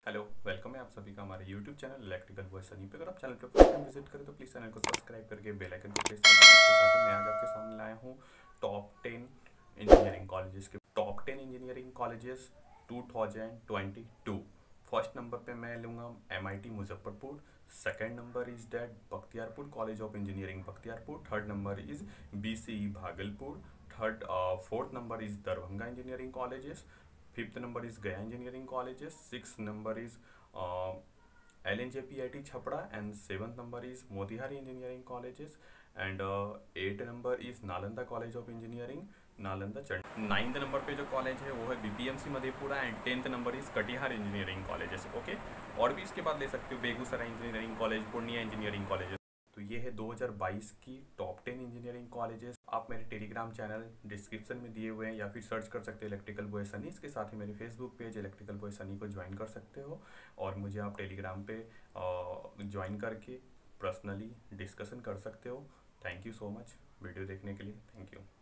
Hello, welcome है आप सभी का हमारे YouTube channel electrical boy Sunny पे। अगर आप चैनल पे फर्स्ट टाइम विजिट करें तो प्लीज़ चैनल को सब्सक्राइब करके बेल आइकन को प्रेस करें। इसके साथ ही मैं आज आपके सामने लाया हूँ टॉप 10 इंजीनियरिंग कॉलेजेस के top 10 engineering colleges 2022। First number पे मैं लूँगा MIT Muzaffarpur. Second number is that Bakhtiyarpur college of engineering Bakhtiyarpur. Third number is BCE Bhagalpur. Fourth number is Darbhanga engineering colleges. Fifth number is Gaya engineering colleges. Six number is LNJPIT Chhapra and seventh number is Motihari engineering colleges and eight number is Nalanda college of engineering Nalanda Chandigarh. Ninth number पे जो college है वो है BPMC Madhepura and tenth number is Katihar engineering colleges. Okay, और भी इसके बाद ले सकते हो Begusarai engineering college, Purnia engineering college. तो ये है 2022 की टॉप 10 इंजीनियरिंग कॉलेजेस। आप मेरे टेलीग्राम चैनल डिस्क्रिप्शन में दिए हुए हैं या फिर सर्च कर सकते हो इलेक्ट्रिकल बॉय सनी। इसके साथ ही मेरे Facebook page electrical boy Sunny को ज्वाइन कर सकते हो और मुझे आप टेलीग्राम पे ज्वाइन करके पर्सनली डिस्कशन कर सकते हो। Thank you so much video देखने के लिए। Thank you.